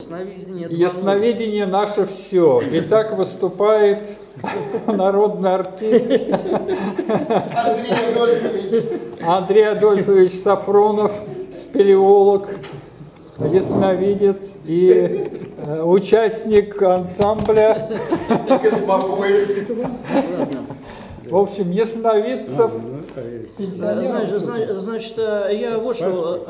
Ясновидение. Ясновидение наше все. И так выступает народный артист Андрей Адольфович Сафронов, спелеолог, ясновидец и участник ансамбля. В общем, ясновидцев. Значит, я вот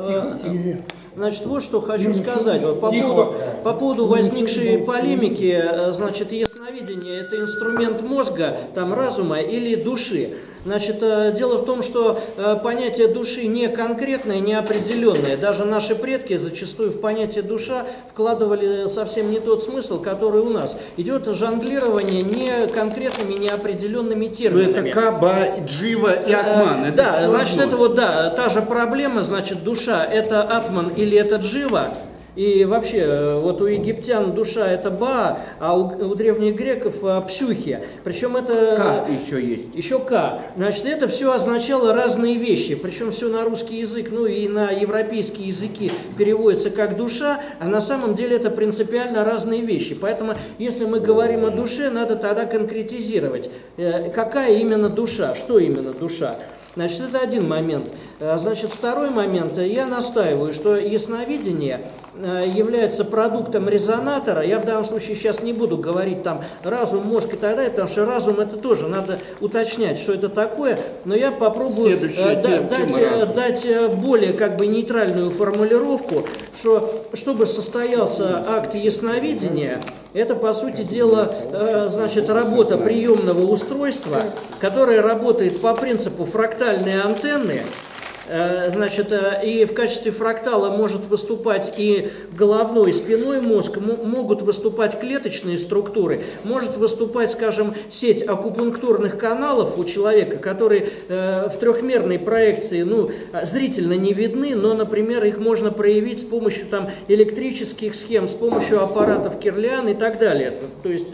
что хочу сказать. Вот по поводу возникшей полемики, значит, ясновидение – это инструмент мозга, там, разума или души. Значит, дело в том, что понятие души не конкретное, не определенное. Даже наши предки зачастую в понятие душа вкладывали совсем не тот смысл, который у нас. Идет жонглирование не конкретными, не определенными терминами. Но это Каба, Джива и Атман. Это да, значит, это вот, да, та же проблема, значит, душа – это Атман или это Джива. И вообще, вот у египтян душа – это Ба, а у древних греков – Псюхи. Причем это… Ка еще есть. Еще Ка. Значит, это все означало разные вещи. Причем все на русский язык, ну и на европейские языки переводится как душа, а на самом деле это принципиально разные вещи. Поэтому, если мы говорим о душе, надо тогда конкретизировать. Какая именно душа? Что именно душа? Значит, это один момент. Значит, второй момент. Я настаиваю, что ясновидение является продуктом резонатора. Я в данном случае сейчас не буду говорить там разум, мозг и так далее, потому что разум это тоже надо уточнять, что это такое. Но я попробую дать более как бы нейтральную формулировку, что чтобы состоялся акт ясновидения, это, по сути дела, значит, работа приемного устройства, которое работает по принципу фрактальной антенны. Значит, и в качестве фрактала может выступать и головной, и спинной мозг, могут выступать клеточные структуры, может выступать, скажем, сеть акупунктурных каналов у человека, которые в трехмерной проекции, ну, зрительно не видны, но, например, их можно проявить с помощью там электрических схем, с помощью аппаратов Кирлиан и так далее. То есть…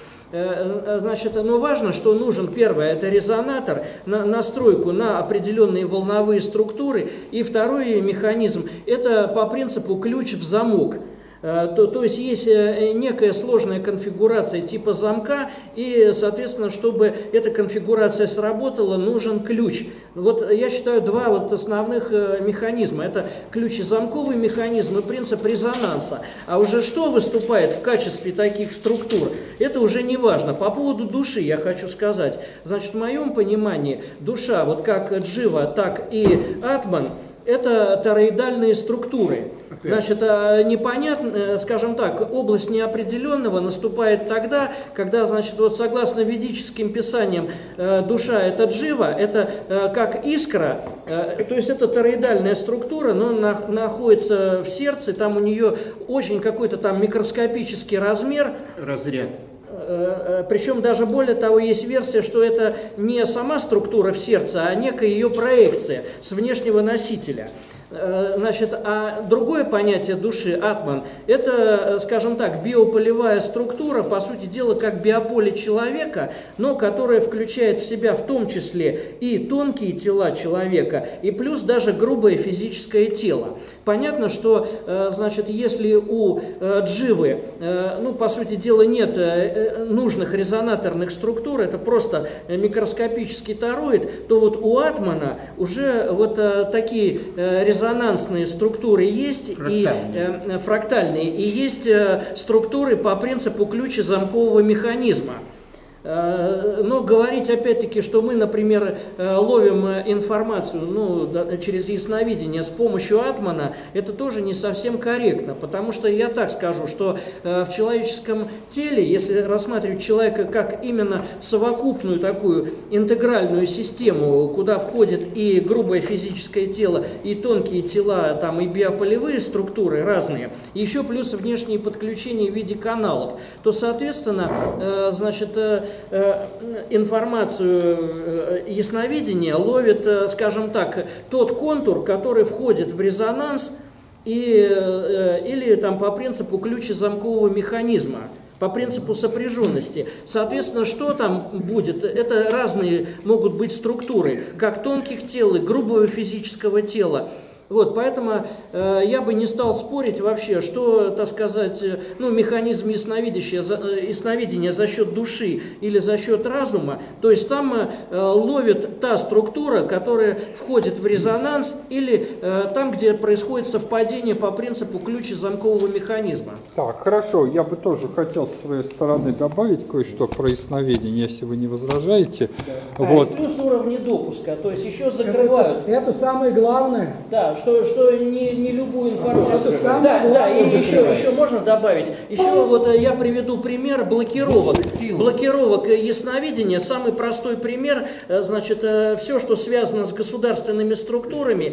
Значит, ну важно, что нужен, первое, это резонатор, настройку на определенные волновые структуры, и второй механизм, это по принципу ключ в замок. То есть есть некая сложная конфигурация типа замка, и, соответственно, чтобы эта конфигурация сработала, нужен ключ. Вот я считаю два вот основных механизма. Это ключезамковый механизм и принцип резонанса. А уже что выступает в качестве таких структур, это уже не важно. По поводу души я хочу сказать. Значит, в моем понимании душа, вот как Джива, так и Атман, это тороидальные структуры. Значит, непонятно, скажем так, область неопределенного наступает тогда, когда, значит, вот согласно ведическим писаниям, душа – это Джива, это как искра, то есть это тороидальная структура, но находится в сердце, там у нее очень какой-то там микроскопический размер. Разряд. Причем даже более того, есть версия, что это не сама структура в сердце, а некая ее проекция с внешнего носителя. Значит, а другое понятие души, атман, это, скажем так, биополевая структура, по сути дела, как биополе человека, но которая включает в себя в том числе и тонкие тела человека, и плюс даже грубое физическое тело. Понятно, что, значит, если у Дживы, ну, по сути дела, нет нужных резонаторных структур, это просто микроскопический тороид, то вот у атмана уже вот такие резонансные структуры есть, фрактальные, и есть структуры по принципу ключезамкового механизма. Но говорить опять-таки, что мы, например, ловим информацию, ну, через ясновидение с помощью атмана, это тоже не совсем корректно, потому что я так скажу, что в человеческом теле, если рассматривать человека как именно совокупную такую интегральную систему, куда входит и грубое физическое тело, и тонкие тела, там, и биополевые структуры разные, и еще плюс внешние подключения в виде каналов, то, соответственно, значит, информацию ясновидения ловит, скажем так, тот контур, который входит в резонанс или там по принципу ключезамкового механизма, по принципу сопряженности. Соответственно, что там будет? Это разные могут быть структуры, как тонких тел и грубого физического тела. Вот, поэтому я бы не стал спорить вообще, что, так сказать, ну, механизм ясновидения за счет души или за счет разума, то есть там ловит та структура, которая входит в резонанс, или там, где происходит совпадение по принципу ключезамкового механизма. Так, хорошо, я бы тоже хотел с своей стороны добавить кое-что про ясновидение, если вы не возражаете. Да. Вот. И плюс уровни допуска, то есть еще закрывают. Это самое главное. Да, что не любую информацию. Это Да, и еще можно добавить. Еще вот я приведу пример блокировок. Блокировок ясновидения. Самый простой пример, значит, все, что связано с государственными структурами,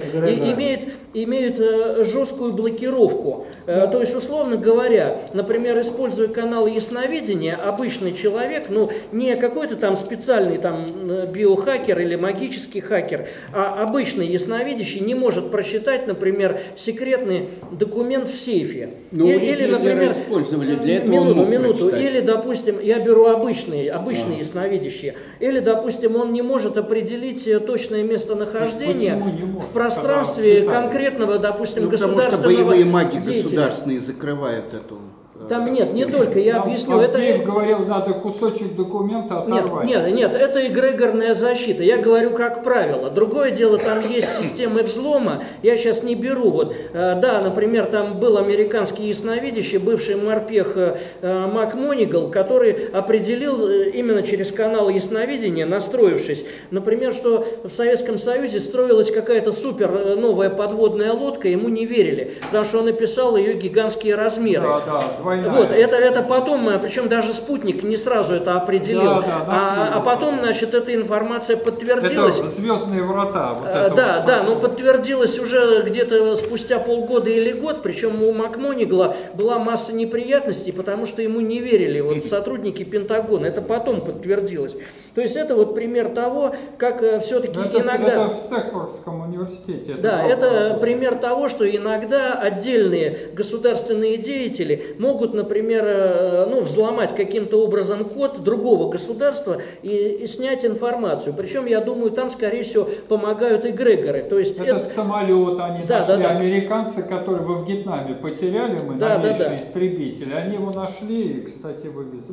имеет жесткую блокировку. То есть, условно говоря, например, используя канал ясновидения, обычный человек, ну, не какой-то там специальный там биохакер или магический хакер, а обычный ясновидящий не может просчитать, например, секретный документ в сейфе. Ну, или, например, использовали для этого. Минуту. Или, допустим, я беру обычные ясновидящие. Или, допустим, он не может определить точное местонахождение в пространстве конкретного, допустим, государственного потому что боевые маги деятеля. Государственные закрывают эту. Там нет, не только, я объясню. Авдеев говорил, надо кусочек документа оторвать. Нет, это эгрегорная защита. Я говорю как правило. Другое дело, там есть системы взлома. Я сейчас не беру. Вот, да, например, там был американский ясновидящий, бывший морпех Мак Монигал, который определил именно через канал ясновидения, настроившись, например, что в Советском Союзе строилась какая-то супер новая подводная лодка, ему не верили, потому что он описал ее гигантские размеры. Вот, это потом, причем даже спутник не сразу это определил, а потом, значит, эта информация подтвердилась. Это звездные врата. Вот но подтвердилось уже где-то спустя полгода или год, причем у МакМонигла была масса неприятностей, потому что ему не верили вот сотрудники Пентагона, это потом подтвердилось. То есть это вот пример того, как все-таки иногда... Это в Стэнфордском университете. Это пример того, что иногда отдельные государственные деятели могут, например, взломать каким-то образом код другого государства и снять информацию. Причем, я думаю, там, скорее всего, помогают эгрегоры. То есть Этот самолет они нашли, американцы, которые во Вьетнаме потеряли, новейшие истребители, они его нашли и, кстати, вывезли.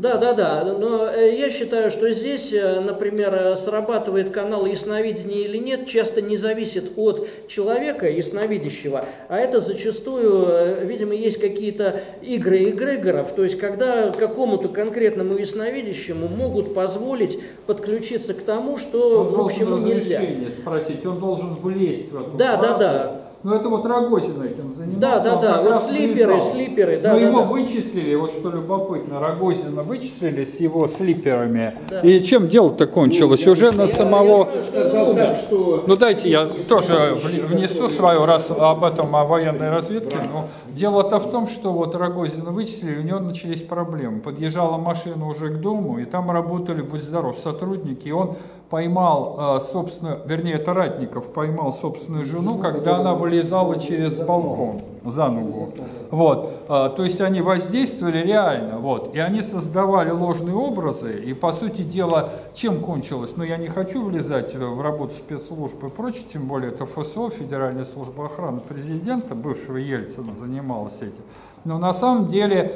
Но я считаю, что здесь, например, срабатывает канал ясновидения или нет, часто не зависит от человека ясновидящего, а это зачастую, видимо, есть какие-то игры эгрегоров, то есть когда какому-то конкретному ясновидящему могут позволить подключиться к тому, что, в общем, нельзя. Спросить, он должен влезть в эту фразу. Ну, это вот Рогозин этим занимался. Вот слиперы. Его вычислили, вот что любопытно, Рогозина вычислили с его слиперами. Да. И чем дело-то кончилось? Уже на самого... Ну, дайте я тоже внесу свою, раз об этом, о военной разведке. Но дело-то в том, что вот Рогозина вычислили, у него начались проблемы. Подъезжала машина уже к дому, и там работали, будь здоров, сотрудники, и он поймал это Ратников поймал собственную жену, когда она вылезала через балкон за ногу. Вот. То есть они воздействовали реально, вот. И они создавали ложные образы, и, по сути дела, чем кончилось? Ну, я не хочу влезать в работу спецслужб и прочее, тем более это ФСО, Федеральная служба охраны президента, бывшего Ельцина, занималась этим. Но на самом деле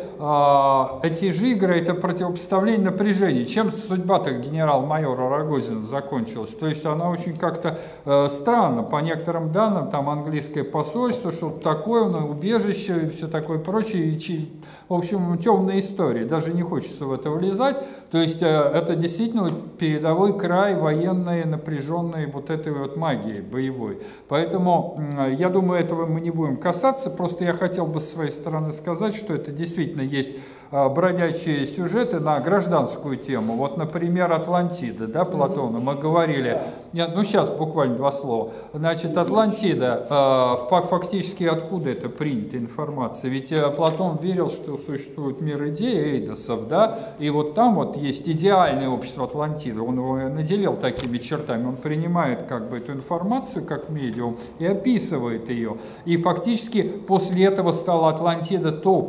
эти же игры – это противопоставление напряжений. Чем судьба-то генерал-майора Рогозина закончилась? То есть она очень как-то странно. По некоторым данным, там английское посольство, что-то такое, убежище и все такое прочее. И, в общем, темная история. Даже не хочется в это влезать. То есть это действительно передовой край военной, напряженной вот этой вот магии боевой. Поэтому, я думаю, этого мы не будем касаться. Просто я хотел бы с своей стороны сказать, что это действительно есть бродячие сюжеты на гражданскую тему. Вот, например, Атлантида, да, Платона, мы говорили, сейчас буквально два слова. Значит, Атлантида, фактически откуда это принята информация? Ведь Платон верил, что существует мир идей, эйдосов, да, и вот там вот есть идеальное общество Атлантиды, он его наделил такими чертами, он принимает как бы эту информацию как медиум и описывает ее. И фактически после этого стала Атлантида топ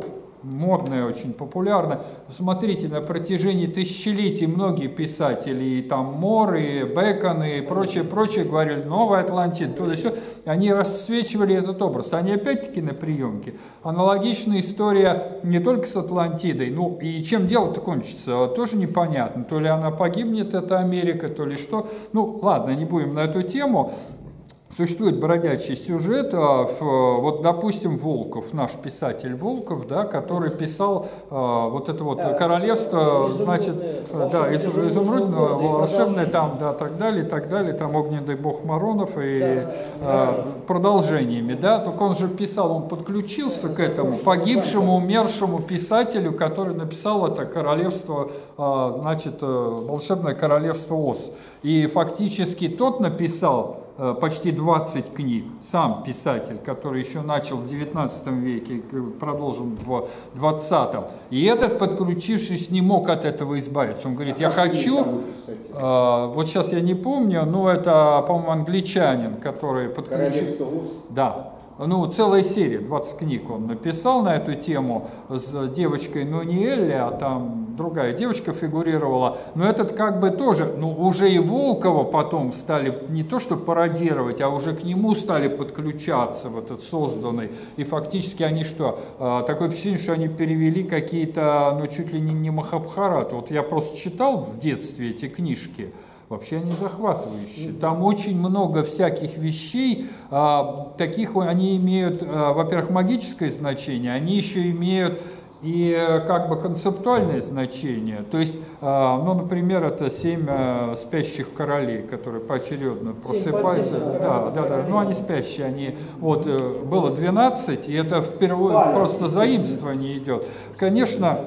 модное, очень популярное. Смотрите, на протяжении тысячелетий многие писатели, и там Мор, и Бэкон, и прочее говорили, новая Атлантида, то есть они расцвечивали этот образ. Они опять-таки на приемке. Аналогичная история не только с Атлантидой, ну и чем дело-то кончится, тоже непонятно. То ли она погибнет, это Америка, то ли что. Ну ладно, не будем на эту тему. Существует бродячий сюжет, вот, допустим, Волков, наш писатель Волков, да, который писал вот это вот королевство, значит, да, изумрудное, волшебное, там, да, так далее, там огненный бог Маронов и продолжениями, да, только он же писал, он подключился к этому погибшему, умершему писателю, который написал это королевство, значит, волшебное королевство Оз, и фактически тот написал почти 20 книг, сам писатель, который еще начал в 19 веке, продолжил в 20-м. И этот, подключившись, не мог от этого избавиться. Он говорит, я хочу, вот сейчас я не помню, но это, по-моему, англичанин, который подключил. Да. Ну, целая серия, 20 книг он написал на эту тему с девочкой Нуниэлли, а там другая девочка фигурировала. Но этот как бы тоже, ну, уже и Волкова потом стали не то что пародировать, а уже к нему стали подключаться в этот созданный. И фактически они что? Такое впечатление, что они перевели какие-то, ну, чуть ли не Махабхарат. Вот я просто читал в детстве эти книжки. Вообще они захватывающие. Там очень много всяких вещей, таких они имеют, во-первых, магическое значение, они еще имеют и как бы концептуальное значение. То есть, ну, например, это 7 спящих королей, которые поочередно просыпаются. Да, ну они спящие, они, вот, было 12, и это впервые просто заимствование идет. Конечно,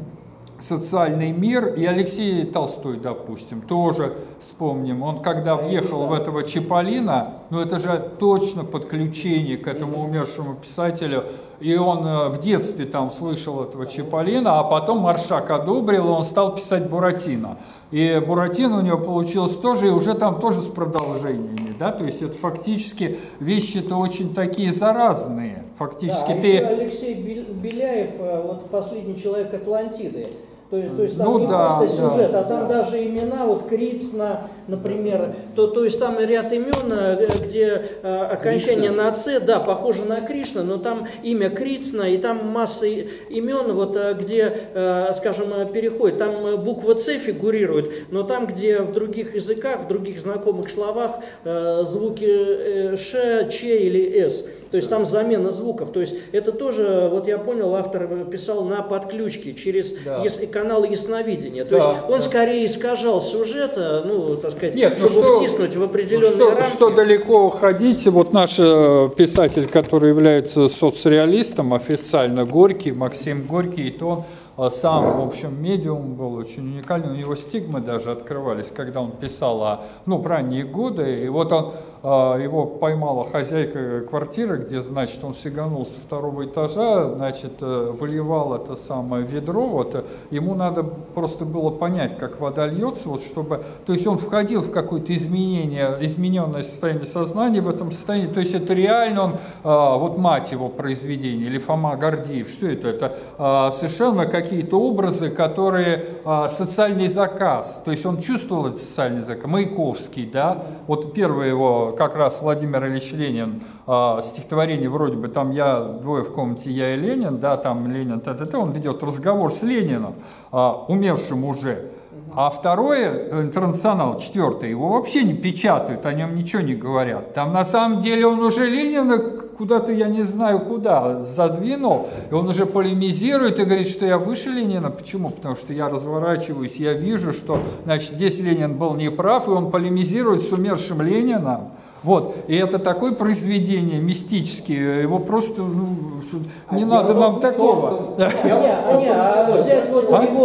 социальный мир, и Алексей Толстой, допустим, тоже вспомним, он когда въехал в этого Чиполлино, ну это же точно подключение к этому умершему писателю, и он в детстве там слышал этого Чиполлино, а потом Маршак одобрил, и он стал писать Буратино. И Буратино у него получилось тоже, и уже там тоже с продолжениями, да, то есть это фактически вещи-то очень такие заразные, фактически да, ты... Алексей Беляев, вот «Последний человек Атлантиды». То есть там ну, не да, просто сюжет, да. а там даже имена, вот Крицна, например, то есть там ряд имен, где окончание на «ц», да, похоже на Кришна, но там имя Крицна, и там масса имен, вот где, скажем, переходит, там буква «ц» фигурирует, но там, где в других языках, в других знакомых словах звуки «ш», «ч» или «с». То есть там замена звуков. То есть это тоже, вот я понял, автор писал на подключке через канал ясновидения. То есть он скорее искажал сюжет, ну, так сказать, чтобы втиснуть в определенные рамки. Что далеко уходить, вот наш писатель, который является соцреалистом официально, Горький, Максим Горький, и то он сам, в общем, медиум был очень уникальный, у него стигмы даже открывались, когда он писал в ранние годы, и вот он, его поймала хозяйка квартиры, где, значит, он сиганул со 2-го этажа, значит, выливал это самое ведро, вот, ему надо просто было понять, как вода льется, вот, чтобы, то есть он входил в какое-то измененное состояние сознания в этом состоянии, то есть это реально он, вот мать его произведения, или Фома Гордеев, что это? Это совершенно какие-то образы, которые социальный заказ, то есть он чувствовал этот социальный заказ, Маяковский, да, вот первый его как раз Владимир Ильич Ленин, стихотворение вроде бы там «Я двое в комнате, я и Ленин», да, там Ленин, он ведет разговор с Лениным, умершим уже. А второе, «Интернационал», 4-й, его вообще не печатают, о нем ничего не говорят. Там на самом деле он уже Ленина куда-то, я не знаю куда, задвинул, и он уже полемизирует и говорит, что я выше Ленина. Почему? Потому что я разворачиваюсь, я вижу, что, значит, здесь Ленин был неправ, и он полемизирует с умершим Лениным. Вот, и это такое произведение мистическое, его просто, не надо нам такого. Взять вот его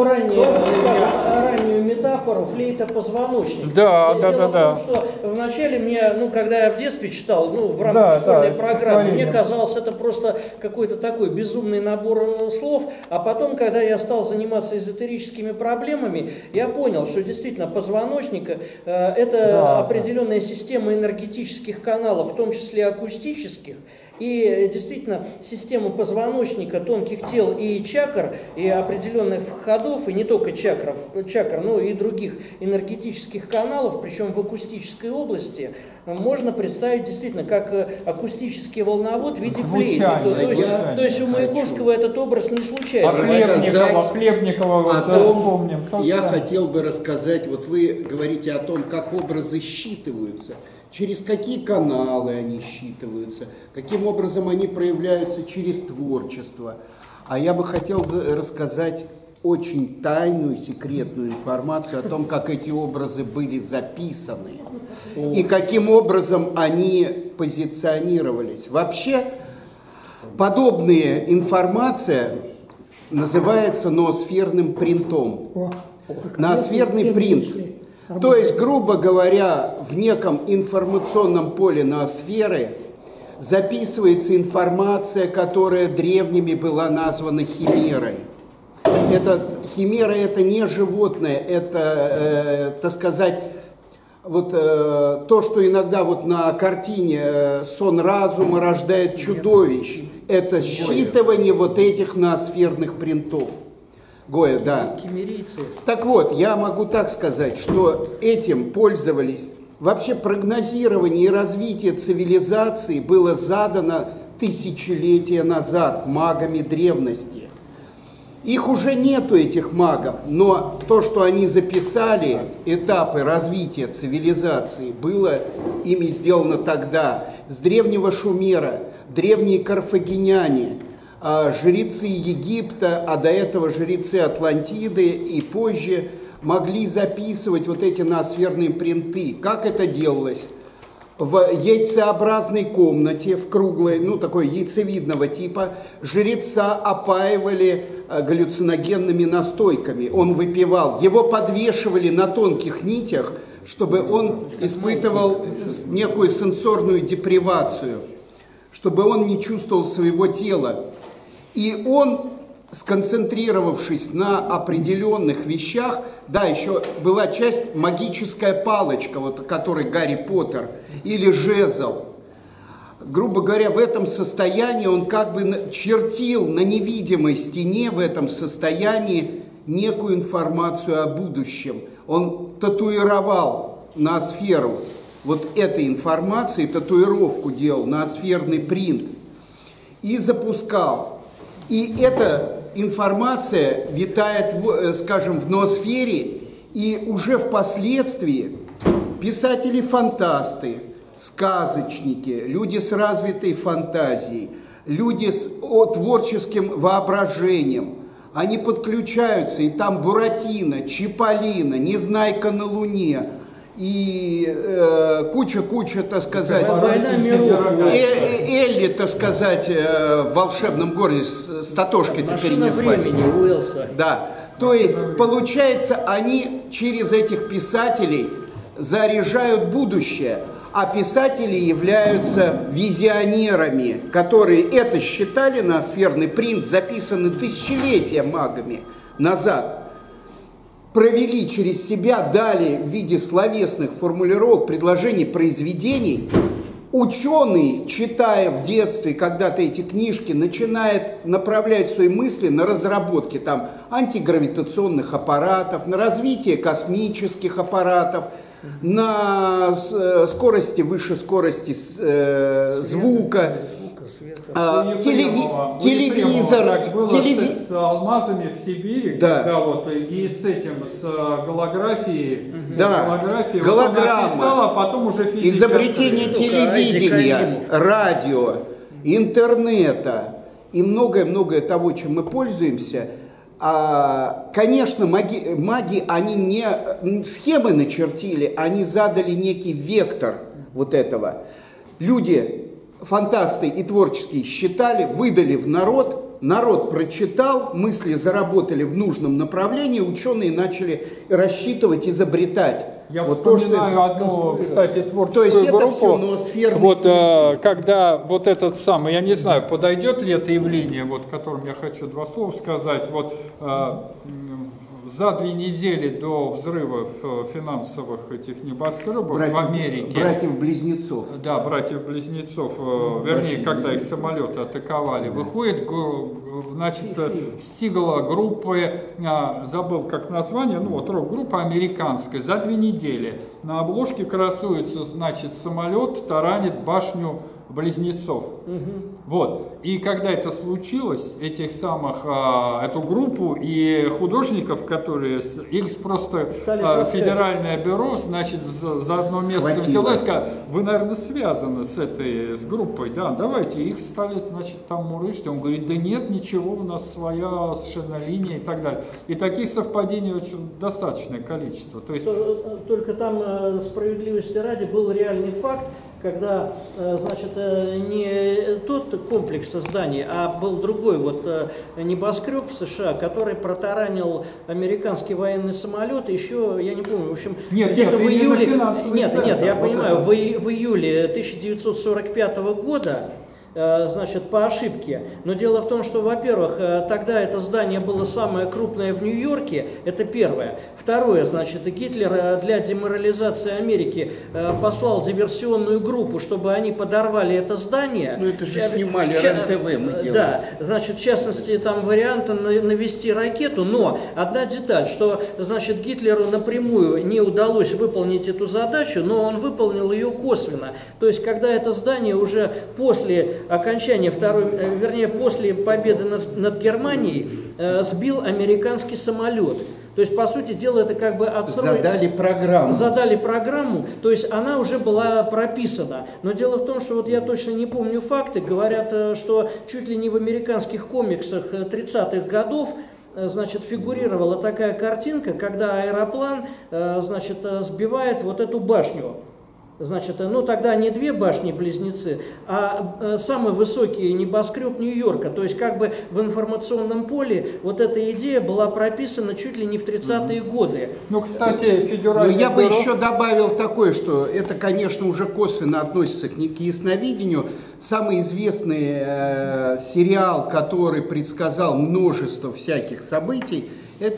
раннюю метафору флейта-позвоночник. Да. Что вначале мне, когда я в детстве читал, в рамках школьной программы, мне казалось, это просто какой-то такой безумный набор слов, а потом, когда я стал заниматься эзотерическими проблемами, я понял, что действительно позвоночник – это определенная система энергетических энергетических каналов, в том числе акустических, и действительно система позвоночника, тонких тел и чакр, и определенных входов, и не только чакр, но и других энергетических каналов, причем в акустической области, можно представить действительно как акустический волновод в виде флейты. То есть у Маяковского этот образ не случайно. Хлебникова вспомним. Я хотел бы рассказать, вот вы говорите о том, как образы считываются, через какие каналы они считываются, каким образом они проявляются через творчество. А я бы хотел рассказать очень тайную, секретную информацию о том, как эти образы были записаны и каким образом они позиционировались. Вообще, подобная информация называется ноосферным принтом. Ноосферный принт. То есть, грубо говоря, в неком информационном поле ноосферы записывается информация, которая древними была названа химерой. Химера – это не животное, это, так сказать, вот то, что иногда вот на картине «Сон разума рождает чудовищ», это считывание вот этих ноосферных принтов. Гоя, да. Так вот, я могу так сказать, что этим пользовались. Вообще прогнозирование и развитие цивилизации было задано тысячелетия назад магами древности. Их уже нету, этих магов, но то, что они записали, этапы развития цивилизации, было ими сделано тогда. С древнего Шумера, древние карфагеняне, жрецы Египта, а до этого жрецы Атлантиды и позже могли записывать вот эти ноосферные принты. Как это делалось? В яйцеобразной комнате, в круглой, ну такой яйцевидного типа, жреца опаивали галлюциногенными настойками. Он выпивал, его подвешивали на тонких нитях, чтобы он испытывал некую сенсорную депривацию, чтобы он не чувствовал своего тела. И он, сконцентрировавшись на определенных вещах, да, еще была часть магическая палочка, вот, которой Гарри Поттер, или жезл. Грубо говоря, в этом состоянии он как бы чертил на невидимой стене в этом состоянии некую информацию о будущем. Он татуировал ноосферу вот этой информации, татуировку делал, ноосферный принт, и запускал. И эта информация витает, скажем, в ноосфере, и уже впоследствии писатели-фантасты, сказочники, люди с развитой фантазией, люди с творческим воображением, они подключаются, и там Буратино, Чиполлино, Незнайка на Луне, и куча, так сказать, Элли, так сказать, в волшебном городе с Татошкой-то перенеслась. Да, то есть, получается, они через этих писателей заряжают будущее, а писатели являются визионерами, которые это считали, ноосферный принт, записанный тысячелетия магами назад, провели через себя, дали в виде словесных формулировок, предложений, произведений. Ученый, читая в детстве когда-то эти книжки, начинает направлять свои мысли на разработки там, антигравитационных аппаратов, на развитие космических аппаратов, на скорости, выше скорости звука, телевизор. С алмазами в Сибири, да. Когда вот и с этим, с голографией, да. Голограмма, написала, а потом уже физика. Изобретение телевидения, радио, интернета и многое-многое того, чем мы пользуемся. Конечно, маги, они не схемы начертили, они задали некий вектор вот этого. Люди, фантасты и творческие считали, выдали в народ, народ прочитал, мысли заработали в нужном направлении, ученые начали рассчитывать, изобретать. Я вот вспоминаю одну, кстати, творческую то есть группу. Это все ноосферные вот, когда вот этот самый, я не знаю, подойдет ли это явление, вот, о котором я хочу два слова сказать, вот, за 2 недели до взрывов финансовых этих небоскребов в Америке. Братьев-близнецов. Да, братьев-близнецов, вернее, когда их самолеты атаковали, выходит, значит, стигла группы, забыл как название, ну вот рок-группа американская, за 2 недели. На обложке красуется, значит, самолет таранит башню близнецов. Вот. И когда это случилось, этих самых, эту группу и художников, которые, их просто федеральное бюро, значит, за одно место взяло и сказало, вы, наверное, связаны с группой, да, давайте. Их стали, значит, там мурыжить. Он говорит, да нет, ничего, у нас своя совершенно линия и так далее. И таких совпадений очень достаточное количество. То есть... Только там, справедливости ради, был реальный факт, когда, значит, не тот комплекс зданий, а был другой вот небоскреб в США, который протаранил американский военный самолет еще, я не помню, в общем, где-то в июле, нет, я понимаю, в июле 1945 года, значит, по ошибке. Но дело в том, что, во-первых, тогда это здание было самое крупное в Нью-Йорке, это первое. Второе, значит, Гитлер для деморализации Америки послал диверсионную группу, чтобы они подорвали это здание. Ну, это же снимали РЕН-ТВ мы делали. Да, значит, в частности, там вариант навести ракету, но одна деталь, что, значит, Гитлеру напрямую не удалось выполнить эту задачу, но он выполнил ее косвенно. То есть, когда это здание уже после окончания после победы над Германией сбил американский самолет. То есть, по сути дела, это как бы отсрочка. Задали программу, то есть она уже была прописана. Но дело в том, что вот я точно не помню факты, говорят, что чуть ли не в американских комиксах 30-х годов, значит, фигурировала такая картинка, когда аэроплан, значит, сбивает вот эту башню. Значит, ну тогда не 2 башни-близнецы, а самый высокий небоскреб Нью-Йорка. То есть как бы в информационном поле вот эта идея была прописана чуть ли не в 30-е годы. Ну, кстати, федеральное Но я бы бюро... еще добавил такое, что это, конечно, уже косвенно относится к ясновидению. Самый известный сериал, который предсказал множество всяких событий, это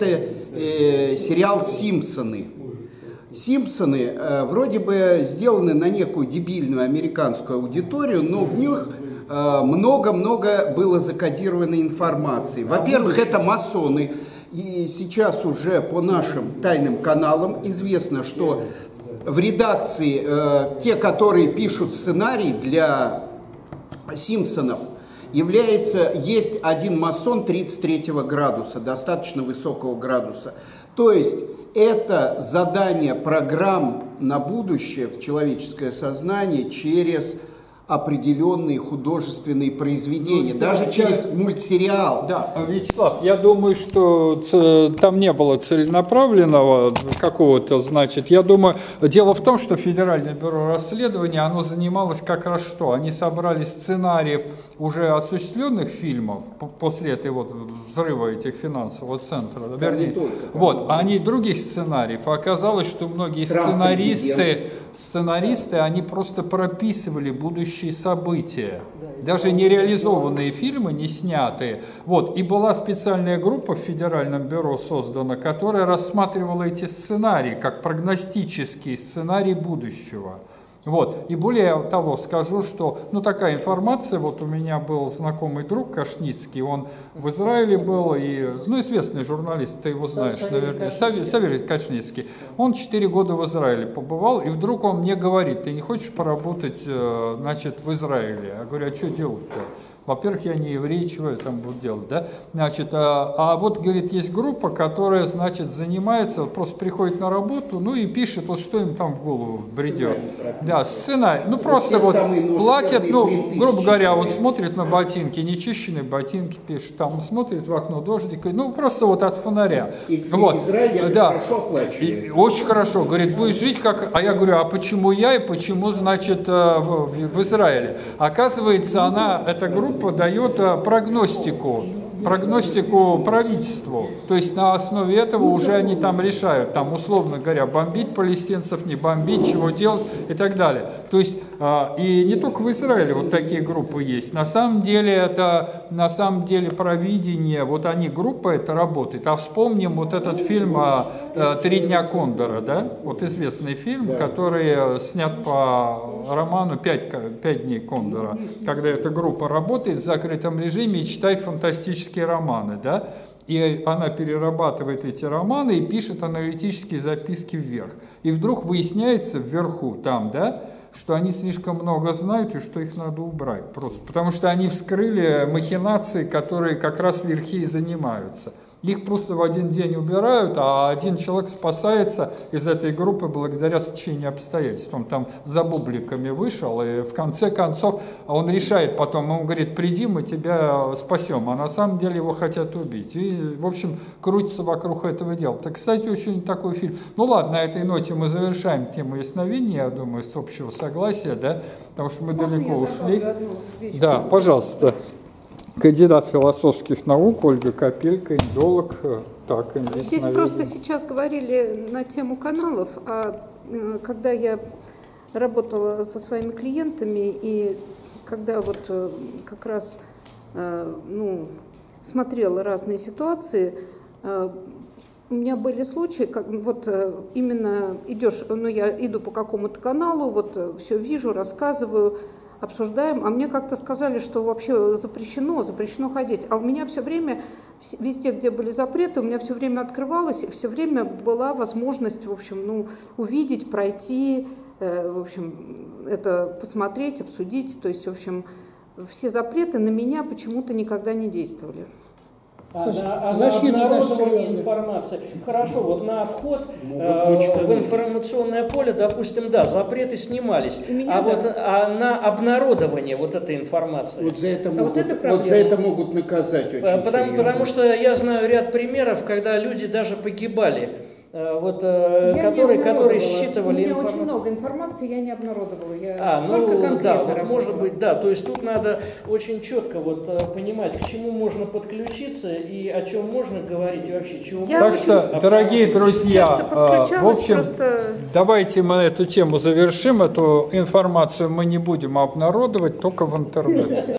сериал «Симпсоны». «Симпсоны» вроде бы сделаны на некую дебильную американскую аудиторию, но в них много-много было закодированной информации. Во-первых, это масоны. И сейчас уже по нашим тайным каналам известно, что в редакции те, которые пишут сценарий для «Симпсонов», есть один масон 33 градуса, достаточно высокого градуса. То есть это задание программ на будущее в человеческое сознание через определенные художественные произведения, даже через мультсериал. Да, Вячеслав, я думаю, что там не было целенаправленного какого-то, значит, я думаю, дело в том, что Федеральное бюро расследования, оно занималось как раз что? Они собрали сценариев уже осуществленных фильмов после этой вот взрыва этих финансового центра, вернее, вот, а не других сценариев. А оказалось, что многие сценаристы, они просто прописывали будущее события, даже нереализованные фильмы, не снятые. Вот. И была специальная группа в Федеральном бюро создана, которая рассматривала эти сценарии как прогностические сценарии будущего. Вот. И более того скажу, что такая информация, вот у меня был знакомый друг Кашницкий, он в Израиле был, и, известный журналист, ты его знаешь, наверное, Савелий Кашницкий, он 4 года в Израиле побывал, и вдруг он мне говорит, ты не хочешь поработать, значит, в Израиле? Я говорю, а что делать-то? Во-первых, я не еврей, чего я там буду делать, да? Значит, вот, говорит, есть группа, которая, значит, занимается, просто приходит на работу, и пишет, вот что им там в голову бредет. Да, сценарий. Просто вот платят, грубо говоря, вот смотрит на ботинки, нечищенные ботинки пишет, там смотрит в окно дождик, просто вот от фонаря. И Израиль хорошо оплачивает. Очень хорошо. Говорит, будешь жить как... А я говорю, а почему я и почему, значит, в Израиле? Оказывается, эта группа дает прогностику прогностику правительству. То есть на основе этого уже они там решают, там, условно говоря, бомбить палестинцев, не бомбить, чего делать и так далее. То есть и не только в Израиле вот такие группы есть. На самом деле это провидение, вот они, группа это работает. А вспомним вот этот фильм «Три дня Кондора», да? Вот известный фильм, который снят по роману «Пять дней Кондора», когда эта группа работает в закрытом режиме и читает фантастические романы, да? И она перерабатывает эти романы и пишет аналитические записки вверх. И вдруг выясняется вверху, там, да, что они слишком много знают и что их надо убрать просто. Потому что они вскрыли махинации, которые как раз вверхи и занимаются. Их просто в один день убирают, а один человек спасается из этой группы благодаря стечению обстоятельств. Он там за бубликами вышел, и в конце концов он решает потом, он говорит, приди, мы тебя спасем. А на самом деле его хотят убить. И, в общем, крутится вокруг этого дела. Так, кстати, очень такой фильм. Ну ладно, на этой ноте мы завершаем тему ясновидения, я думаю, с общего согласия, да, потому что мы далеко ушли. Да, пожалуйста. Кандидат философских наук Ольга Копелько, индолог. Так, здесь просто сейчас говорили на тему каналов, а когда я работала со своими клиентами и когда вот как раз смотрела разные ситуации, у меня были случаи, как вот именно идешь, я иду по какому-то каналу, вот все вижу, рассказываю, обсуждаем, а мне как-то сказали, что вообще запрещено ходить. А у меня все время, везде, где были запреты, у меня все время открывалось, и все время была возможность, в общем, увидеть, пройти, в общем, это посмотреть, обсудить. То есть, в общем, все запреты на меня почему-то никогда не действовали. На обнародование информации. Хорошо, вот на вход в информационное поле, допустим, да, запреты снимались. А на обнародование вот этой информации. Вот за это могут наказать очень потому что я знаю ряд примеров, когда люди даже погибали. Которые считывали информацию. У меня очень много информации, я не обнародовала. Может быть, да. То есть тут надо очень четко понимать, к чему можно подключиться и о чем можно говорить и вообще чего можно. Так что, дорогие друзья, в общем, давайте мы эту тему завершим. Эту информацию мы не будем обнародовать, только в интернете.